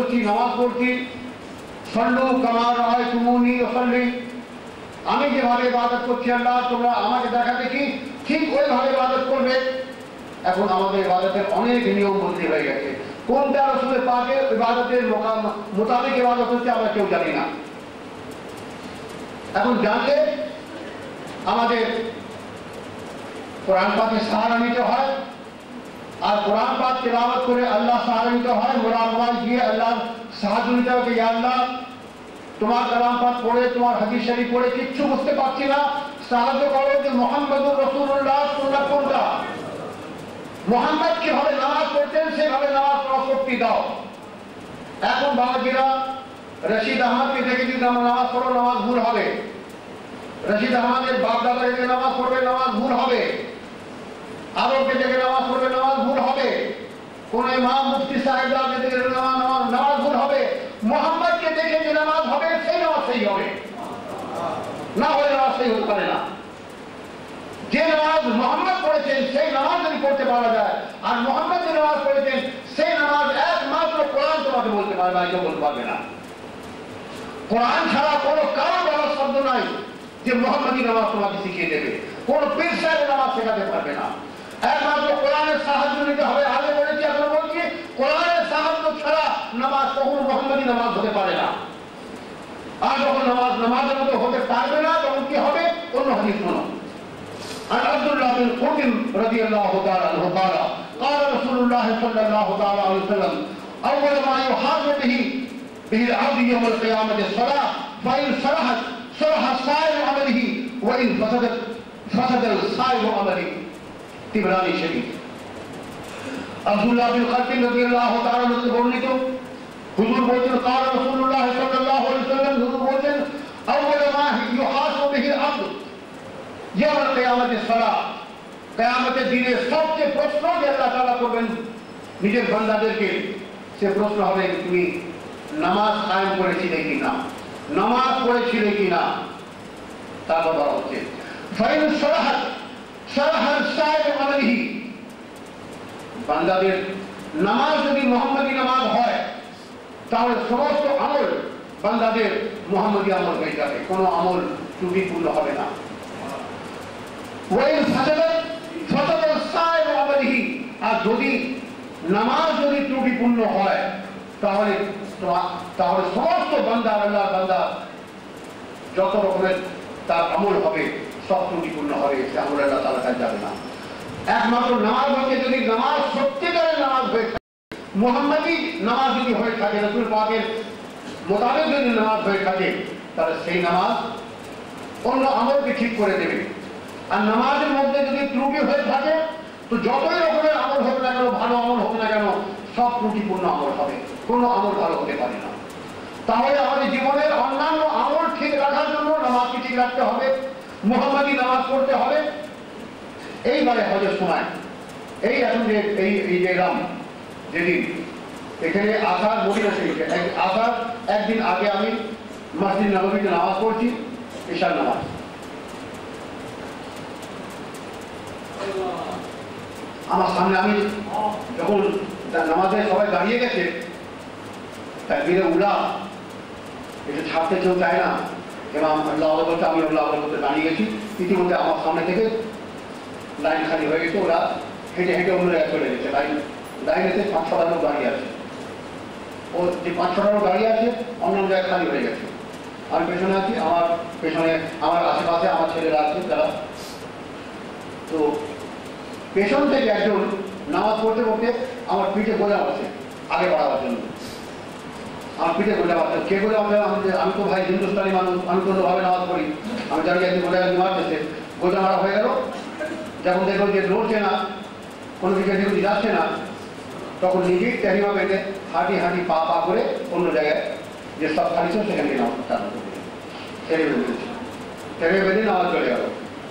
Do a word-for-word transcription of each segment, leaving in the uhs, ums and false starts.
করছি, নামাজ পড়ছি, সল্লু কামা রাআইতুমুনি উসাল্লি, আমি যেভাবে ইবাদত করছি আল্লাহ তোমরা আমাকে দেখা দেখি ঠিক ওইভাবে ইবাদত করবে। এখন আমাদের ইবাদতের অনেক নিয়ম বদলি হয়ে গেছে। কোনটা রাসূলের পাকের ইবাদতের মোতাবেক ইবাদত হচ্ছে আমরা কেউ জানি না। এখন জানলে আমাদের কোরআন পাকের সাহারা নিতে হয়, আর কোরআন পাক তেলাওয়াত করে আল্লাহ সাহারা নিতে হয়, মোরাকাবায় গিয়ে আল্লাহ সাহায্য নিতে হবে। ইয়া আল্লাহ তোমার কালাম পাক পড়ে, তোমার হাদিস শরীফ পড়ে কিচ্ছু বুঝতে পারছি না, সাহায্য করো যে মুহাম্মদুর রাসূলুল্লাহ সুন্নাহ কোনটা, মুহাম্মদ কিভাবে নামাজ পড়তেন সেভাবে নামাজ পড়ার শক্তি দাও। এখন বাবাজিরা রশিদ আহমদকে দেখে যদি নামাজ পড়ো নামাজ ভুল হবে, রশিদ আহমদের বাপ দাদাকে নামাজ পড়বে নামাজ ভুল হবে, আরবকে দেখে নামাজ পড়বে নামাজ ভুল হবে, কোন ইমাম মুফতি সাহেবকে দেখে নামাজ নামাজ ভুল হবে। মুহাম্মদকে দেখে যে নামাজ হবে সেই নামাজ সেই হবে, না হলে নামাজ সেই হতে পারে না। যে নামাজ মুহাম্মদ পড়েছেন সেই নামাজ যদি পড়তে পারা যায়, আর মুহাম্মদ যে নামাজ পড়েছেন সেই নামাজ একমাত্র কোরআন তোমাকে বলতে পারবে, আর কেউ বলতে পারবে না। কোরআন ছাড়া কোনো কারো বলার শব্দ নাই যে মুহাম্মদী নামাজ তোমাকে শিখিয়ে দেবে, কোন পীর সাহেব নামাজ শেখাতে পারবে না। একমাত্র কোরআনের সাহায্য নিতে হবে। আগে বলেছি এখন বলছি, কোরআনের সাহায্য ছাড়া নামাজ কখনো মুহাম্মদী নামাজ হতে পারে না। আর যখন নামাজ নামাজের মতো হতে পারবে না তখন কি হবে? অন্য হাদিস শোনো। عن عبد الله بن قطب رضي الله تعالى عنه قال قال رسول الله صلى الله تعالى عليه وسلم اول ما يحاسب به به العبد يوم القيامه الصلاه فان صلحت صلح سائر عمله وان فسدت فسد سائر عمله তিবরানী শরীফ। আব্দুল্লাহ বিন কাতিব রাদিয়াল্লাহু তাআলা থেকে বর্ণিত হুজুর বলেন قال رسول الله صلى الله عليه وسلم হুজুর বলেন اول ما يحاسب به العبد يوم القيامه الصلاه, কিয়ামতের দিনে সবচেয়ে প্রশ্ন যে আল্লাহ তাআলা করবেন নিজের বান্দাদেরকে, সে প্রশ্ন হবে তুমি নামাজ কায়েম করেছিলে কিনা, নামাজ পড়েছিলে কিনা। তারপর বলা হচ্ছে ফাইন সালাহাত সালাহাত সাইর আলাইহি, বান্দাদের নামাজ যদি মুহাম্মদী নামাজ হয় তাহলে সমস্ত আমল বান্দাদের মুহাম্মদী আমল হয়ে যাবে, কোনো আমল ত্রুটিপূর্ণ হবে না। ওয়াইন ফাসাদাত ফাসাদাত সাইর আলাইহি, আর যদি নামাজ যদি ত্রুটিপূর্ণ হয় তাহলে তাহলে সমস্ত বান্দা আল্লাহর বান্দা যত রকমের তার আমল হবে সব ত্রুটিপূর্ণ হবে, সে আমল আল্লাহ তাআলা কাছে যাবে না। একমাত্র নামাজ হচ্ছে যদি নামাজ সত্যিকারের নামাজ হয়ে থাকে, মুহাম্মদী নামাজ যদি হয়ে থাকে, রাসূল পাকের মোতাবেক যদি নামাজ হয়ে থাকে, তাহলে সেই নামাজ অন্য আমলকে ঠিক করে দেবে। আর নামাজের মধ্যে যদি ত্রুটি হয়ে থাকে তো যতই রকমের আমল হোক না কেন, ভালো আমল হোক না কেন, সব ত্রুটিপূর্ণ আমল হবে, কোনো আমল ভালো হতে পারে না। তাহলে আমাদের জীবনের অন্যান্য আমল ঠিক রাখার জন্য নামাজকে ঠিক রাখতে হবে, মুহাম্মদী নামাজ পড়তে হবে। এইবারে হজের সময় এই এখন যে এই এই যে রাম যেদিন এখানে আসার মদিনা শরীফে আসার একদিন আগে আমি মসজিদ নববীতে নামাজ পড়ছি, ঈশার নামাজ। আমার সামনে আমি যখন নামাজে সবাই দাঁড়িয়ে গেছে, তাকবীরে উলা এটা ছাড়তে কেউ চায় না, এবং আল্লাহু আকবার বলতে আমি আল্লাহু আকবার বলতে দাঁড়িয়ে গেছি। ইতিমধ্যে আমার সামনে থেকে লাইন খালি হয়ে গেছে, ওরা হেঁটে হেঁটে অন্য জায়গায় চলে গেছে। লাইন লাইনেতে পাঁচ ছটা লোক দাঁড়িয়ে আছে, ও যে পাঁচ ছটা লোক দাঁড়িয়ে আছে অন্য জায়গায় খালি হয়ে গেছে। আমি পেছনে আছি, আমার পেছনে আমার আশেপাশে আমার ছেলেরা আছে যারা, তো পেছন থেকে একজন নামাজ পড়তে পড়তে আমার পিঠে গোলা আছে আগে বাড়াবার জন্য, আমার পিঠে গোলা আছে। কে গোলা আমাদের আমি তো ভাই হিন্দুস্তানি মানুষ, আমি কোনোভাবে নামাজ পড়ি, আমি জানি একদিন গোলা মারতেছে, গোলা মারা হয়ে গেল। যখন দেখো যে লড়ছে না, কোনো দিকে দিকে যাচ্ছে না, তখন নিজেই তেরিমা বেঁধে হাঁটি হাঁটি পা পা করে অন্য জায়গায় যে সব খালি ছিল সেখান থেকে নামাজ চালু করে তেরিমা বেঁধেছে, তেরিমা বেঁধে নামাজ চলে গেল।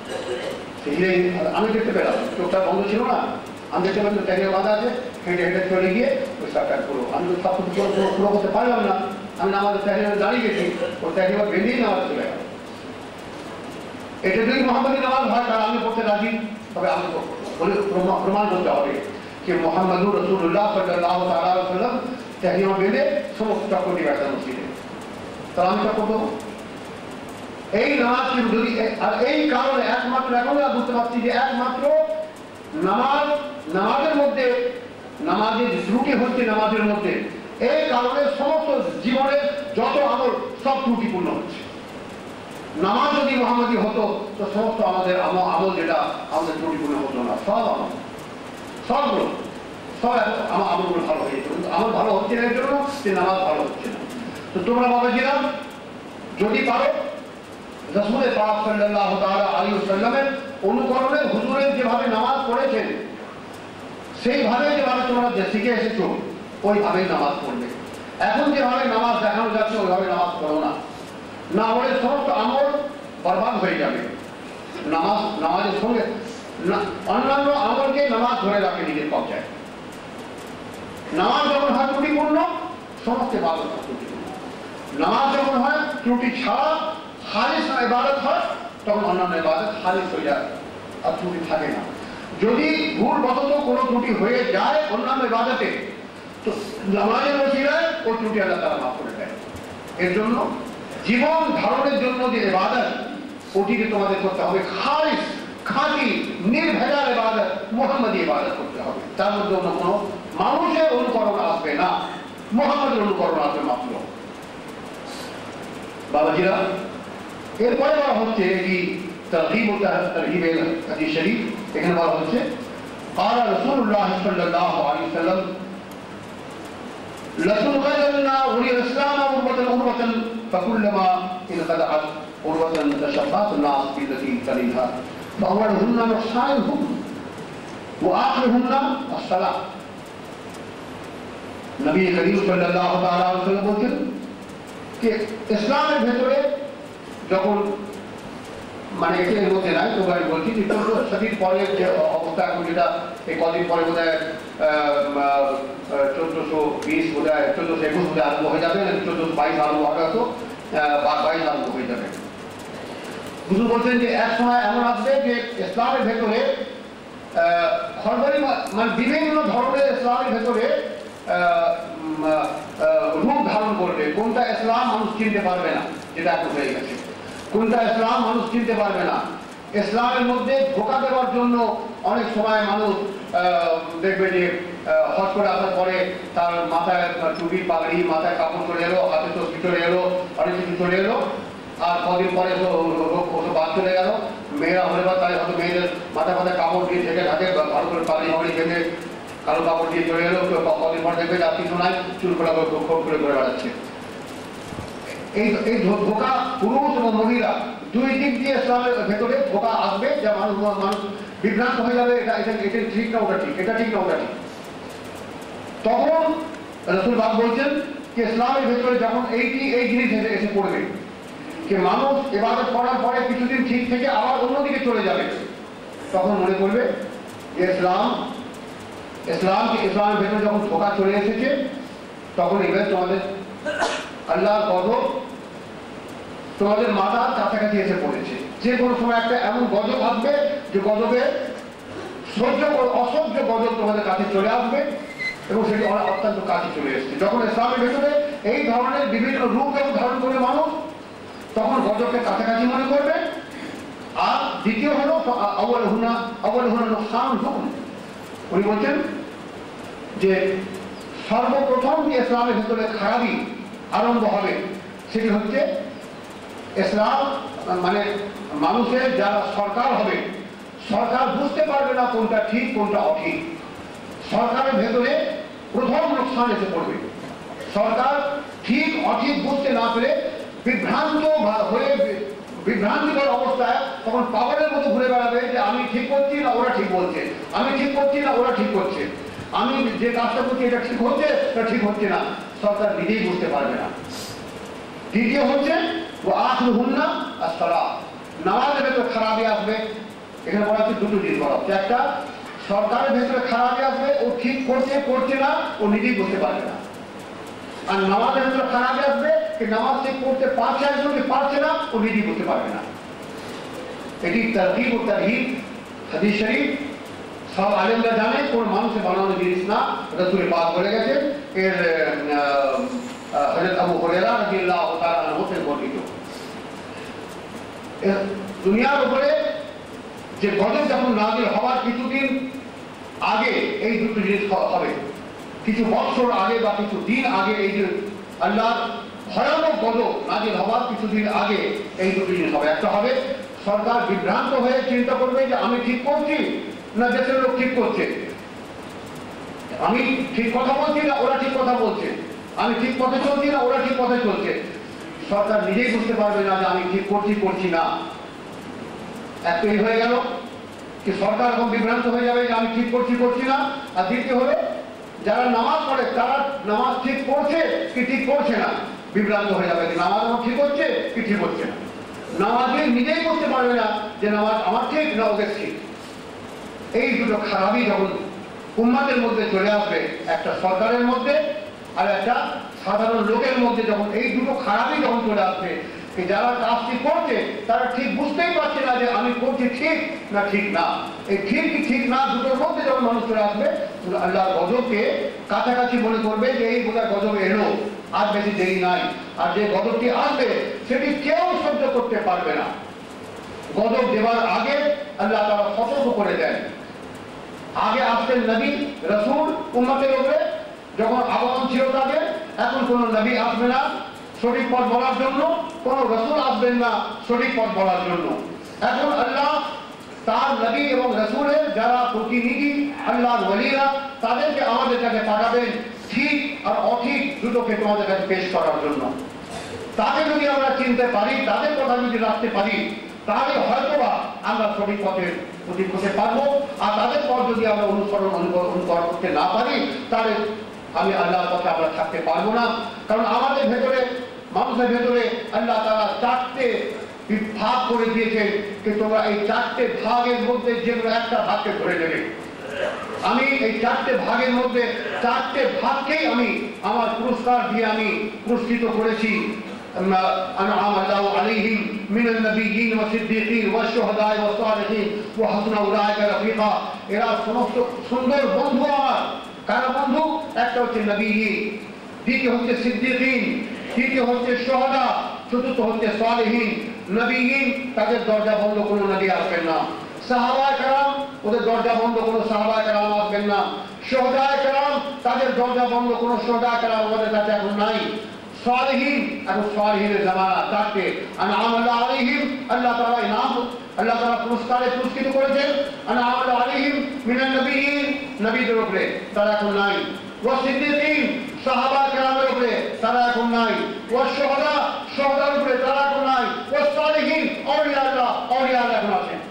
আমি দেখতে পেলাম, চোখটা বন্ধ ছিল না, আমি দেখতে পেলাম তেরিমা বাঁধা আছে, হেঁটে হেঁটে চলে গিয়ে ওই সবটা করবো। আমি তো সব কিছু পুরো করতে পারলাম না, আমি নামাজের তেরিমা দাঁড়িয়ে গেছি, ওই তেরিমা বেঁধেই নামাজ চলে গেল। এটা যদি মুহাম্মদী নামাজ হয় তাহলে আমি পড়তে রাজি, তবে আমি প্রমাণ করতে হবে যে মুহাম্মদুর রাসূলুল্লাহ সাল্লাল্লাহু তাআলা আলাইহি ওয়াসাল্লাম তেহিমা বেঁধে সমস্ত চক্র দিয়ে বেড়াতে মসজিদে, তাহলে আমি চক্র দেবো। এই নামাজ কিন্তু যদি, আর এই কারণে একমাত্র এখন আমরা বুঝতে পারছি যে একমাত্র নামাজ, নামাজের মধ্যে নামাজের ত্রুটি হচ্ছে নামাজের মধ্যে, এই কারণে সমস্ত জীবনের যত আমল সব ত্রুটিপূর্ণ হচ্ছে। নামাজ যদি মোহাম্মদী হতো তো সমস্ত আমাদের আমল যেটা আমাদের ত্রুটিপূর্ণ হতো না, সব আমল সবগুলো সব আমার আমলগুলো ভালো হয়ে যেত, কিন্তু আমল ভালো হচ্ছে না এর জন্য যে নামাজ ভালো হচ্ছে না। তো তোমরা বাবাজিরা যদি পারো রাসূল পাক সাল্লাল্লাহু তাআলা আলাইহি ওয়াসাল্লামের অনুকরণে হুজুরের যেভাবে নামাজ পড়েছেন সেইভাবে যেভাবে তোমরা শিখে এসেছো ওইভাবেই নামাজ পড়বে। এখন যেভাবে নামাজ দেখানো যাচ্ছে ওইভাবে নামাজ পড়ো না, না হলে সমস্ত আমল বরবাদ হয়ে যাবে। নামাজ নামাজের সঙ্গে অন্যান্য আমলকে নামাজ ধরে রাখে নিজের কবজায়। নামাজ যখন হয় ত্রুটিপূর্ণ সমস্ত ইবাদত ত্রুটিপূর্ণ। নামাজ যখন হয় ত্রুটি ছাড়া খালিস ইবাদত হয় তখন অন্যান্য ইবাদত খালিস হয়ে যায়, আর ত্রুটি থাকে না। যদি ভুলবশত কোনো ত্রুটি হয়ে যায় অন্যান্য ইবাদতে তো নামাজের ওসিলায় ওই ত্রুটি আল্লাহ তাআলা মাফ করে দেয়। এর জন্য জীবন ধারণের জন্য যে ইবাদত ওটিকে তোমাদের করতে হবে খালিস, খাঁটি, নির্ভেজাল ইবাদত, মুহাম্মদী ইবাদত করতে হবে। তার মধ্যে অন্য কোনো মানুষের অনুকরণ আসবে না, মুহাম্মদের অনুকরণ আসবে মাত্র। বাবাজিরা এরপরে বলা হচ্ছে কি তারগীব ও তারহিবের হাদিস শরীফ, এখানে বলা হচ্ছে قال رسول الله صلى الله عليه وسلم لتنقذن ولي الاسلام عروة عروة فكلما انقطعت عروة تشبعت الناس بالتي تليها فأولهن نقصانهم وآخرهن الصلاة। নবী করিম সাল্লাল্লাহু তাআলা আলাইহি ওয়াসাল্লাম বলেন যে ইসলামের ভেতরে যখন মানে এর মধ্যে নাই তো আমি বলছি যে চোদ্দ শতাব্দীর পরে যে অবস্থা এখন যেটা এই কদিন পরে বোধ হয় চোদ্দশো বিশ বোধ হয় চোদ্দশো একুশ বোধ হয় আরম্ভ হয়ে যাবে, চোদ্দশো বাইশ আরম্ভ হবে, হয়তো বাইশ আরম্ভ হয়ে যাবে। হুজুর বলছেন যে এক সময় এমন আসবে যে ইসলামের ভেতরে খরবারি মানে বিভিন্ন ধরনের ইসলামের ভেতরে রূপ ধারণ করবে। কোনটা ইসলাম মানুষ চিনতে পারবে না, যেটা এখন হয়ে গেছে। কোনটা ইসলাম মানুষ চিনতে পারবে না। ইসলামের মধ্যে ধোঁকা দেওয়ার জন্য অনেক সময় মানুষ দেখবে যে হজ করে আসার পরে তার মাথায় টুপি পাগড়ি, মাথায় কাপড় চলে এলো, হাতে তো চলে এলো, অনেক কিছু চলে এলো, আর কদিন পরে বাদ চলে গেল। মেয়েরা হলে বা তাই হয়তো মেয়েদের মাথায় মাথায় কাপড় দিয়ে ঢেকে ঢাকে ভালো করে পাগড়ি ফাগড়ি বেঁধে কালো কাপড় দিয়ে চলে এলো, কদিন পরে দেখবে আর কিছু নাই, চুল খোলা খোপ করে ঘুরে বেড়াচ্ছে। এই এই ধোঁকা পুরুষ এবং মহিলা দুই দিক দিয়ে ইসলামের ভেতরে ধোঁকা আসবে, যা মানুষ মানুষ বিভ্রান্ত হয়ে যাবে, এটা এটা এটা ঠিক না ওটা ঠিক, এটা ঠিক না ওটা ঠিক। তখন রাসূল পাক বলছেন যে ইসলামের ভেতরে যখন এইটি এই জিনিস এসে এসে পড়বে যে মানুষ ইবাদত করার পরে কিছুদিন ঠিক থেকে আবার অন্যদিকে চলে যাবে, তখন মনে করবে যে ইসলাম ইসলামকে ইসলামের ভেতরে যখন ধোঁকা চলে এসেছে তখন এবার তোমাদের আল্লাহর গজব তোমাদের মাথার কাছাকাছি এসে পড়েছে। যে কোনো সময় একটা এমন গজব আসবে যে গজবে সহ্য অসহ্য গজব তোমাদের কাছে চলে আসবে এবং সেটি অত্যন্ত কাছে চলে এসছে। যখন ইসলামের ভেতরে এই ধরনের বিভিন্ন রূপ এবং ধারণ করবে মানুষ তখন গজবকে কাছাকাছি মনে করবে। আর দ্বিতীয় হলো আউয়াল হুনা আউয়াল হুনা নুকসান হুকুম। উনি বলছেন যে সর্বপ্রথম যে ইসলামের ভেতরে খারাপই আরম্ভ হবে সেটি হচ্ছে ইসলাম মানে মানুষের যারা সরকার হবে, সরকার বুঝতে পারবে না কোনটা ঠিক কোনটা অঠিক। সরকারের ভেতরে প্রথম লোকসান এসে পড়বে। সরকার ঠিক অঠিক বুঝতে না পেরে বিভ্রান্ত হয়ে বিভ্রান্তিকর অবস্থায় তখন পাগলের মতো ঘুরে বেড়াবে যে আমি ঠিক করছি না ওরা ঠিক বলছে, আমি ঠিক করছি না ওরা ঠিক করছে, আমি যে কাজটা করছি এটা ঠিক হচ্ছে এটা ঠিক হচ্ছে না। সরকার নিজেই বুঝতে পারবে না। দ্বিতীয় হচ্ছে ও আখরু হুন্না আর সালাহ, নামাজের ভেতরে খারাপই আসবে। এখানে বলা হচ্ছে দুটো জিনিস বলা হচ্ছে, একটা সরকারের ভেতরে খারাপই আসবে, ও ঠিক করছে করছে না ও নিজেই বুঝতে পারবে না। আর নামাজের ভেতরে খারাপই আসবে, নামাজ ঠিক করতে পারছে একজন পারছে না ও নিজেই বুঝতে পারবে না। এটি তারগীব ও তারহিব হাদিস শরীফ, সব আলেমরা জানে কোন মানুষের বানানো জিনিস না, রাসূল পাক বলে গেছে এর হযরত আবু হুরায়রা রাদিয়াল্লাহু তাআলা আনহু থেকে বর্ণিত। দুনিয়ার উপরে যে গজব যখন নাযিল হওয়ার কিছুদিন আগে এই দুটো জিনিস হবে, কিছু বছর আগে বা কিছু দিন আগে এই যে আল্লাহর ভয়ানক গজব নাযিল হওয়ার কিছুদিন আগে এই দুটো জিনিস হবে। একটা হবে সরকার বিভ্রান্ত হয়ে চিন্তা করবে যে আমি ঠিক করছি না দেশের লোক ঠিক করছে, আমি ঠিক কথা বলছি না ওরা ঠিক কথা বলছে, আমি ঠিক পথে চলছি না ওরা ঠিক পথে চলছে। সরকার নিজেই বুঝতে পারবে না যে আমি ঠিক করছি করছি না। একটাই হয়ে গেল কি সরকার এখন বিভ্রান্ত হয়ে যাবে যে আমি ঠিক করছি করছি না। আর দ্বিতীয় হলো যারা নামাজ পড়ে তারা নামাজ ঠিক করছে কি ঠিক করছে না বিভ্রান্ত হয়ে যাবে, নামাজ আমার ঠিক হচ্ছে কি ঠিক হচ্ছে না। নামাজে নিজেই করতে পারবে না যে নামাজ আমার ঠিক না ওদের ঠিক। এই দুটো খারাপই যখন উম্মাতের মধ্যে চলে আসবে, একটা সরকারের মধ্যে আর একটা সাধারণ লোকের মধ্যে, যখন এই দুটো খারাপই যখন চলে আসবে, যারা কাজটি করছে তারা ঠিক বুঝতেই পারছে না যে আমি করছি ঠিক না ঠিক না। এই ঠিক কি ঠিক না দুটোর মধ্যে যখন মানুষ চলে আসবে, আল্লাহর গজবকে কাছাকাছি মনে করবে যে এই বোধহয় গজব এলো, আর বেশি দেরি নাই। আর যে গজবটি আসবে সেটি কেউ সহ্য করতে পারবে না। গজব দেওয়ার আগে আল্লাহ তাআলা সতর্ক করে দেন। আগে আসতেন নবী রাসূল উম্মতের উপরে, যখন আগমন ছিল তাদের, এখন কোন নবী আসবে না সঠিক পথ বলার জন্য, কোন রাসূল আসবেন না সঠিক পথ বলার জন্য। এখন আল্লাহ তার নবী এবং রাসূলের যারা প্রতিনিধি আল্লাহর ওলিরা, তাদেরকে আমাদের কাছে পাঠাবেন ঠিক আর অঠিক দুটোকে তোমাদের কাছে পেশ করার জন্য। তাকে যদি আমরা চিনতে পারি, তাদের কথা যদি রাখতে পারি, তাহলে হয়তোবা আমরা সঠিক পথের প্রতীক হতে পারবো। আর তাদের পথ যদি আমরা অনুসরণ অনুকরণ করতে না পারি, তাহলে আমি আল্লাহর পথে আমরা থাকতে পারবো না। কারণ আমাদের ভেতরে, মানুষের ভেতরে আল্লাহ তাআলা চারটে ভাগ করে দিয়েছেন যে তোমরা এই চারটে ভাগের মধ্যে যে কোনো একটা ভাগকে ধরে নেবে। আমি এই চারটে ভাগের মধ্যে চারটে ভাগকেই আমি আমার পুরস্কার দিয়ে আমি পুরস্কৃত করেছি। أنعم الله عليهم من النبيين والصديقين والشهداء والصالحين وحسن أولئك رفيقا। এরা সমস্ত সুন্দর বন্ধু আমার। কারা বন্ধু? একটা হচ্ছে নবীয়িন, দ্বিতীয় হচ্ছে সিদ্দিকিন, তৃতীয় হচ্ছে শুহাদা, চতুর্থ হচ্ছে সালেহিন। নবীয়িন তাদের দরজা বন্ধ কোনো নবী আসবেন না। সাহাবায়ে কেরাম ওদের দরজা বন্ধ কোনো সাহাবায়ে কেরাম আসবেন না। শুহাদায়ে কেরাম তাদের দরজা বন্ধ কোনো শুহাদায়ে কেরাম আমাদের কাছে এখন নাই। সালেহিন এবং সালেহিনের জামানা চারটে। আনআম আল্লাহ আলাইহিম, আল্লাহ তাআলা ইনাম আল্লাহ তাআলা পুরস্কারে পুরস্কৃত করেছেন। আনআম আল্লাহ আলাইহিম মিনান নবিয়িন, নবীদের উপরে তারা এখন নাই। ওয়া সিদ্দিকিন সাহাবা কেরামের উপরে তারা এখন নাই। ওয়া শুহাদা শুহাদার উপরে তারা এখন নাই। ওয়া সালেহিন আউলিয়া আল্লাহ আউলিয়া আল্লাহ এখন আছেন।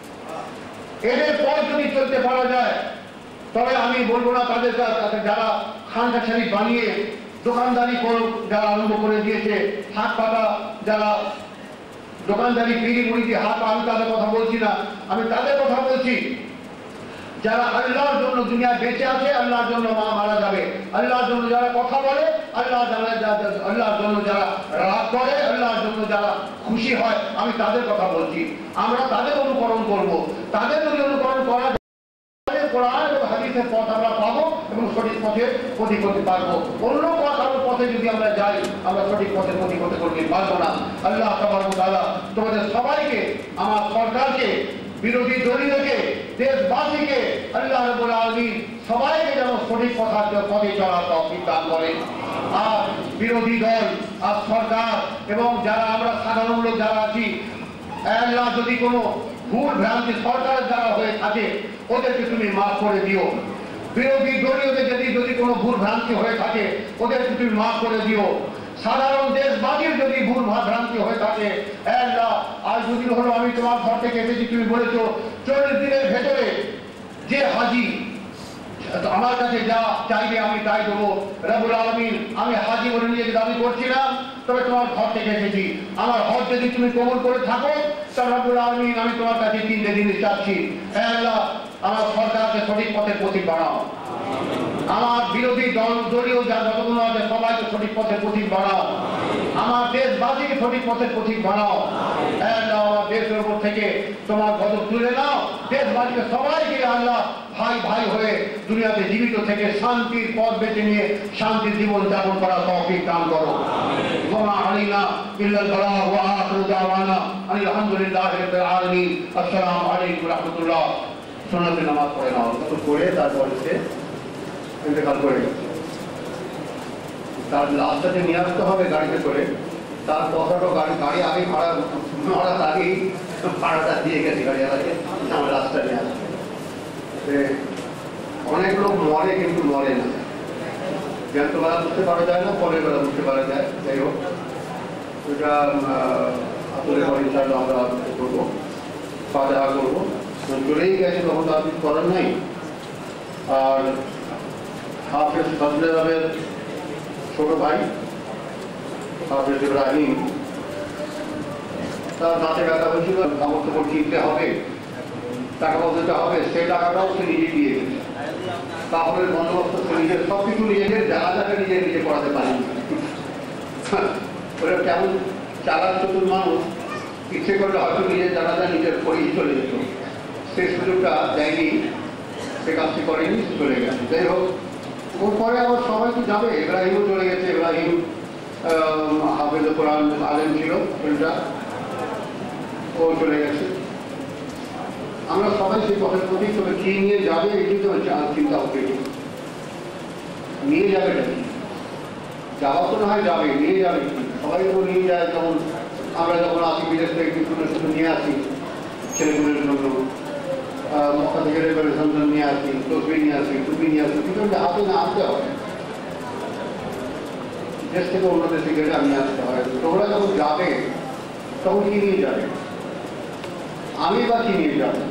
এদের পর যদি চলতে পারা যায়, তবে আমি বলবো না তাদের যারা খানকা শরীফ বানিয়ে দোকানদারি যারা আরম্ভ করে দিয়েছে, হাত পাতা যারা দোকানদারি বিড়ি মুড়ি দিয়ে হাত, আমি তাদের কথা বলছি না, আমি তাদের কথা বলছি যারা আল্লাহর জন্য দুনিয়া বেঁচে আছে, আল্লাহর জন্য মা মারা যাবে, আল্লাহর জন্য যারা কথা বলে, আল্লাহ আল্লাহর জন্য যারা রাগ করে, আল্লাহর জন্য যারা খুশি হয়, আমি তাদের কথা বলছি। আমরা তাদের অনুকরণ করব। তাদের যদি অনুকরণ করা যায়, কোরআন এবং হাদিসের পথ আমরা পাবো এবং সঠিক পথে প্রতীক হতে পারবো। অন্য কারোর পথে যদি আমরা যাই, আমরা সঠিক পথে প্রতীক হতে করতে পারবো না। আল্লাহ তাবারক তাআলা তোমাদের সবাইকে, আমার সরকারকে, বিরোধী দলীয়কে, দেশবাসীকে, আল্লাহ রাব্বুল আলামিন সবাইকে যেন সঠিক পথে পথে চলার তৌফিক দান করেন। আর বিরোধী দল আর সরকার এবং যারা আমরা সাধারণ লোক যারা আছি, আল্লাহ যদি কোনো ভুল ভ্রান্তি সরকারের দ্বারা হয়ে থাকে, ওদেরকে তুমি মাফ করে দিও। বিরোধী দলীয়দের যদি যদি কোনো ভুল ভ্রান্তি হয়ে থাকে, ওদেরকে তুমি মাফ করে দিও। সাধারণ দেশবাসীর যদি ভুল ভ্রান্তি হয়ে থাকে, আল্লাহ আজ দুদিন হলো আমি তোমার ঘর থেকে এসেছি, তুমি বলেছো চল্লিশ দিনের ভেতরে যে হাজি আমার কাছে যা চাইবে আমি তাই দেবো। রব্বুল আলামিন, আমি হাজি বলে নিজেকে দাবি করছি না, তবে তোমার ঘর থেকে এসেছি। আমার হজ যদি তুমি কবুল করে থাকো, তাহলে রব্বুল আলামিন আমি তোমার কাছে তিনটে জিনিস চাচ্ছি। আল্লাহ আমার সরকারকে সঠিক পথের প্রতীক বানাও। আমার বিরোধী দল দলীয় যা যতগুলো আছে সবাইকে সঠিক পথের পথিক বানাও। আমার দেশবাসীকে সঠিক পথের পথিক বানাও। আমার দেশের উপর থেকে তোমার গজব তুলে নাও। দেশবাসীকে সবাইকে আল্লাহ ভাই ভাই হয়ে দুনিয়াতে জীবিত থেকে শান্তির পথ বেছে নিয়ে শান্তির জীবন যাপন করার তৌফিক দান করো। ওয়া আলাইনা ইল্লাল বালাগ ওয়া আখিরু দাওয়ানা আলহামদুলিল্লাহি রাব্বিল আলামিন। আসসালামু আলাইকুম ওয়া রাহমাতুল্লাহ। সুন্নতের নামাজ পড়ে নাও, তো পড়ে তারপরে সে ইন্তেকাল করে গেছে। তার লাশটাকে নিয়ে আসতে হবে গাড়িতে করে, তার কথাটা গাড়ি গাড়ি আগে ভাড়া মারার আগেই ভাড়াটা দিয়ে গেছে গাড়িওয়ালাকে, আমার লাশটা নিয়ে আসবে। অনেক লোক মরে কিন্তু মরে না, জ্ঞান্ত বেলা বুঝতে পারা যায় না, পরের বেলা বুঝতে পারা যায়। যাই হোক, ওইটা আসলে পরে ইনশাআল্লাহ আমরা করবো, ফাতিহা করবো। চলেই গেছে তখন তো আর কিছু করার নাই। আর হাফেজ ফজলে আহমেদ ছোট ভাই হাফেজ ইব্রাহিম, তার দাঁতে ব্যথা হয়েছিল, কাপড় টাপড় কিনতে হবে, টাকা দিতে হবে, সেই টাকাটাও সে নিজে দিয়ে গেছে। কাপড়ের বন্দোবস্ত সে নিজের সব কিছু নিজেদের জানাজাকে নিজে নিজে করাতে পারেনি। ওরা কেমন চালাক চতুর মানুষ, ইচ্ছে করলে হয়তো নিজের জানাজা নিজের করেই চলে যেত, সেই সুযোগটা দেয়নি, সে কাজটি করেনি, চলে গেছে। যাই হোক, ওর পরে আবার সবাই তো যাবে, ইব্রাহিমও চলে গেছে। ইব্রাহিম হাফেজ কোরআন আলেম ছিল, ওইটা ও চলে গেছে। আমরা সবাই সেই পথের প্রতি, তবে কি নিয়ে যাবে এটি তো চিন্তা হচ্ছে, নিয়ে যাবে নাকি, যাওয়া তো না হয় যাবে, নিয়ে যাবে কি, সবাই তো নিয়ে যায়। যেমন আমরা যখন আসি বিদেশ থেকে কিছু শুধু নিয়ে আসি ছেলেগুলোর জন্য, মক্কা থেকে রেগুলেশন নিয়ে আসি, তসবি নিয়ে আসি, টুপি নিয়ে আসি, কিন্তু হাতে না আসতে হবে, দেশ থেকে অন্য দেশে গেলে নিয়ে আসতে হয়। তোমরা যখন যাবে তখন কি নিয়ে যাবে, আমি বা কি নিয়ে যাবে?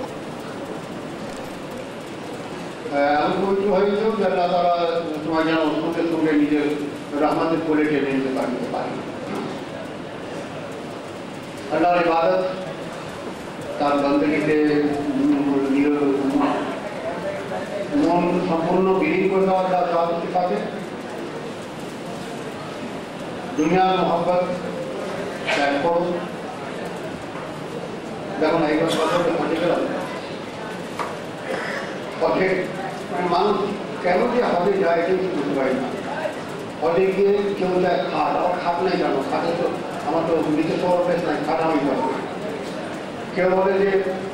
এমন পবিত্র হয়েছিল যে আল্লাহ তারা তোমার যেন সঙ্গে সঙ্গে নিজের রহমতের কোলে টেনে নিতে পারতে পারে। আল্লাহর ইবাদত, তার বন্দগীতে মন সম্পূর্ণ বিলীন করে দেওয়ার তার সভাপতি পাবে। দুনিয়ার মহব্বত ত্যাগ করো। দেখো না, এইবার কথাটা পৌঁছে গেলাম পথে, মানুষ কেন যে হজে যায় কেউ বুঝতে পারি না। হজে গিয়ে কেউ যায় খাট, আমার খাট নাই কেন, খাটে তো আমার তো নিচে শহর বেশ নাই, খাট আমি যাবো। কেউ বলে যে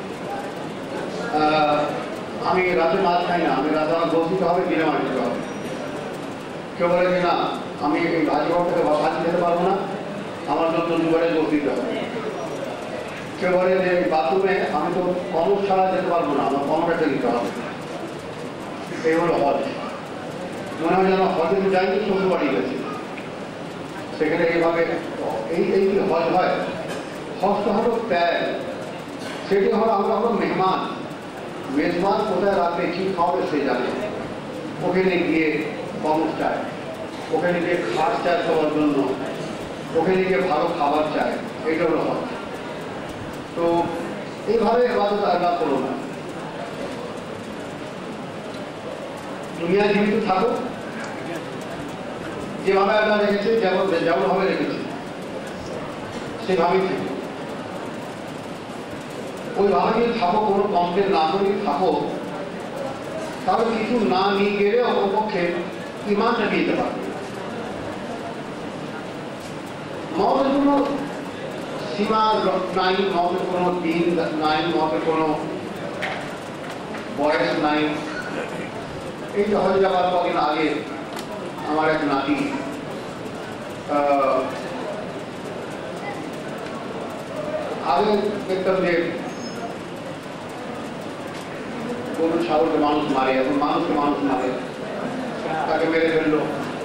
আমি রাতে মাছ খাই না, আমি রাতে আমার গোস দিতে হবে, দিনে মাছ দিতে হবে। কেউ বলে যে না, আমি এই ভাজিঘর থেকে ভাজি খেতে পারবো না, আমার জন্য দুবারে গোস দিতে হবে। কেউ বলে যে বাথরুমে আমি তো কমর ছাড়া যেতে পারবো না, আমার কমরটা দিতে হবে। এই হলো হজ। মনে হয় যেন হজে তো যাইনি, শ্বশুর বাড়ি গেছে, সেখানে এইভাবে এই এই কি হজ হয়? হজ তো হলো ত্যাগ, সেটি হলো আমরা হলো মেহমান। মেজবান কোথায় রাখবে, কি খাওয়াবে সে জানে। ওখানে গিয়ে কমর চায়, ওখানে গিয়ে খাট চায় সবার জন্য, ওখানে গিয়ে ভালো খাবার চায়, এটা হলো হজ। তো এইভাবে ইবাদত আল্লাহ করো না, দুনিয়া জীবিত থাকো, যেভাবে আল্লাহ রেখেছে, যেমন যেমনভাবে রেখেছে সেভাবেই থাকো। ওইভাবে যদি থাকো, কোনো কমপ্লেন না করে থাকো, তাহলে কিছু না নিয়ে গেলে অপরপক্ষে ইমানটা নিয়ে যেতে পারবে। মতের কোনো সীমা নাই, মতের কোনো দিন নাই, মতের কোনো বয়স নাই। এই যে হয়ে যাওয়ার কদিন আগে আমার এক নাতি আগে দেখতাম যে গরু ছাগলকে মানুষ মারে, এখন মানুষকে মানুষ মারে, তাকে মেরে ফেললো।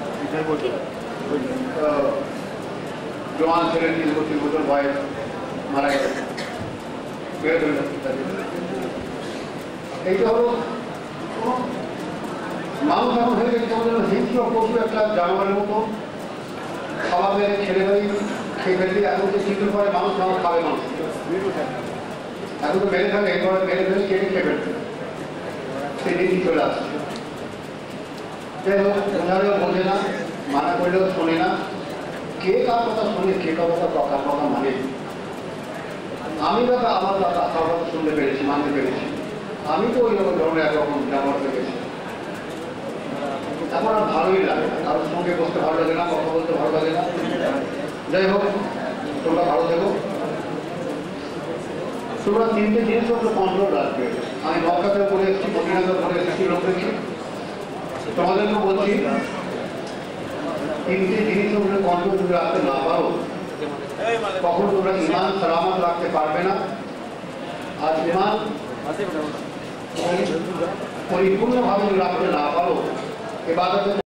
জওয়ান ছেলে তিরিশ বত্রিশ বছর বয়স মারা গেছে, মেরে ফেললো। এইটা হলো মানুষ এখন হয়ে গেছে হিংস্র পশু, একটা জানোয়ারের মতো খাওয়া মেরে ছেলে বাড়ি খেয়ে ফেলতে। এখন যে চিন্তা করে মানুষ মানুষ খাবে, মানুষ এখন তো মেরে ফেলে, এরপরে মেরে ফেলে কেটে খেয়ে ফেলতে, সেই দিনই চলে আসছে। যাই হোক, বোঝালেও বোঝে না, মানা করলেও শোনে না, কে কার কথা শোনে, কে কার কথা কার কথা মানে। আমি দাদা আমার দাদা কার কথা শুনতে পেরেছি, মানতে পেরেছি, আমি তো ওই রকম ধরনের একরকম ব্যবহার পেয়েছি। এখন আর ভালোই লাগে না, কারোর সঙ্গে বসতে ভালো লাগে না, কথা বলতে ভালো লাগে না। যাই হোক, তোমরা ভালো থেকো। তোমরা তিনটে জিনিস একটু কন্ট্রোল রাখবে। আমি মক্কাতে পড়ে এসেছি, মদিনাতে পড়ে এসেছি, লোক দেখছি, তোমাদেরকেও বলছি তিনটে জিনিস তোমরা কন্ট্রোল যদি রাখতে না পারো, কখন তোমরা ইমান সালামত রাখতে পারবে না। আর ইমান পরিপূর্ণভাবে রাখতে না পারো, এবাদতে